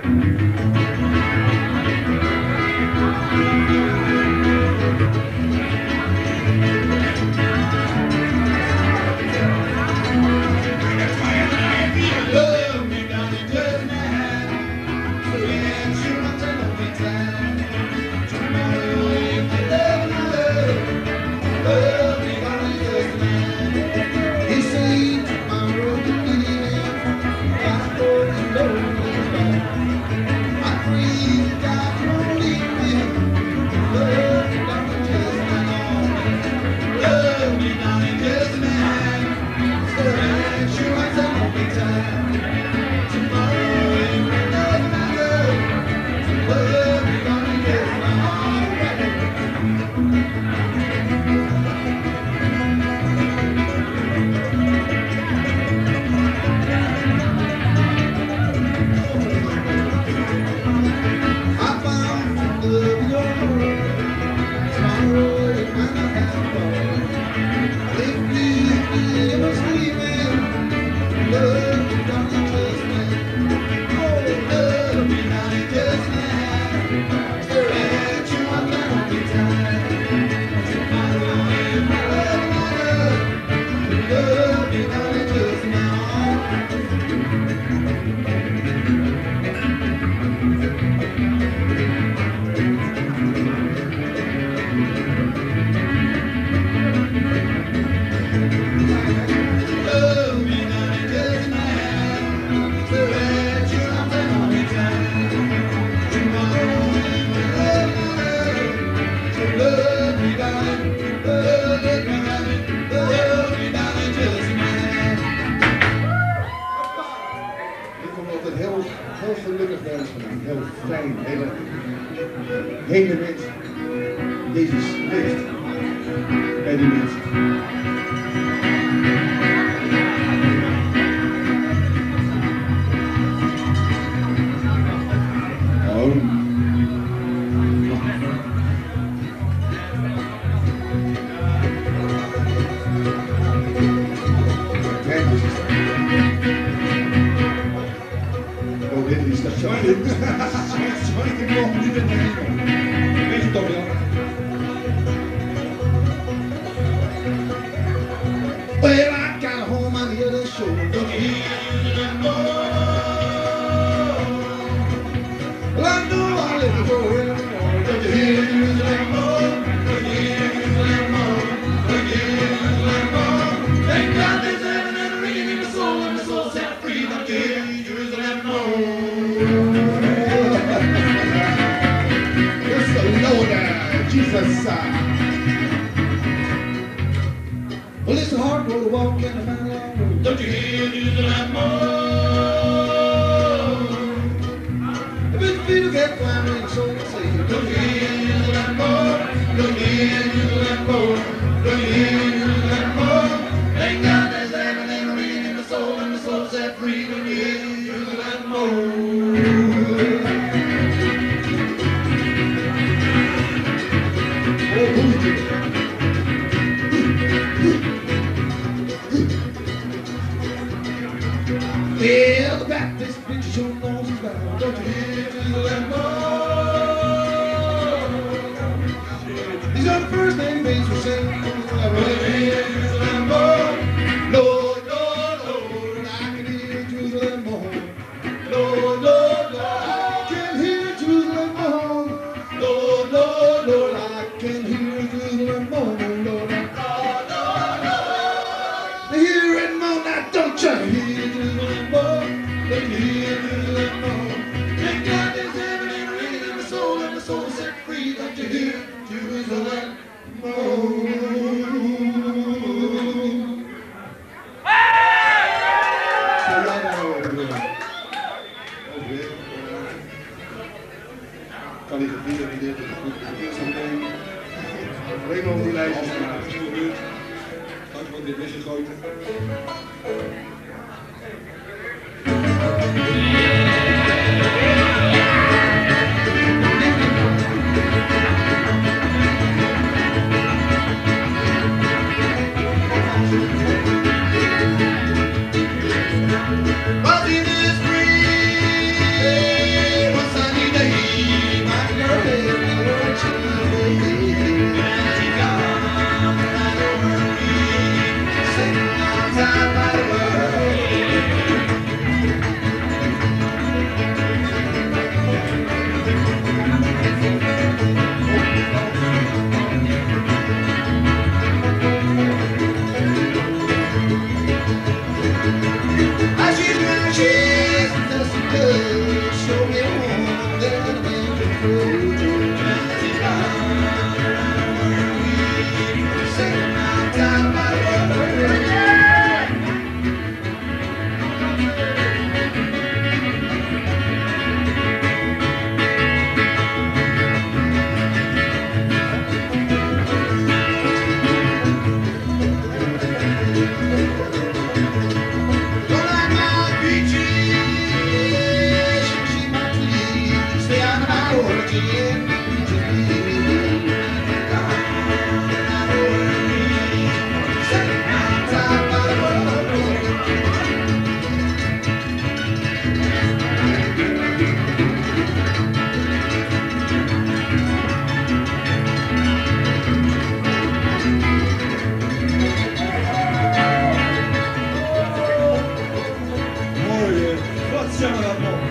hele wet deze ligt bij die mensen. Well, I got a home on the other shore. Don't you hear that more? Well, I know I live for it more. Don't you hear that more? Don't you hear that more? Don't you hear that more? Thank God there's heaven and a ringing in the soul, and the soul set free. Don't you hear Jerusalem more? Yes, the Lord, Jesus. Well, it's a hard road to walk and a mile long road. Don't you hear Jerusalem more? If it's feet will get climbing and soul saved. Don't you hear Jerusalem more? Don't you hear Jerusalem more? Don't you hear Jerusalem more? Thank God there's heaven and a ringing in the soul, and the soul set free. Don't you hear Jerusalem more? Oh, who's it? Yeah, the Baptist preacher sure knows his Bible. Don't you hear Jerusalem more? These are the first name names we sing. Don't you hear Jerusalem more? Lord, Lord, Lord, I can hear Jerusalem more. Lord, Lord, Lord, I can hear Jerusalem more. Lord, Lord, Lord, I can hear Jerusalem more. Lord, Lord, Lord, I hear it more. Now don't you hear Jerusalem more? Don't you hear Jerusalem more? Thank God there's heaven and a ringing in the soul, and the soul set free. Don't you hear Jerusalem more? Kan ik het weer en dit eerst meteen alleen over die lijstjes maken. Straks wordt dit weggegooid. But in this free Jerusalem born.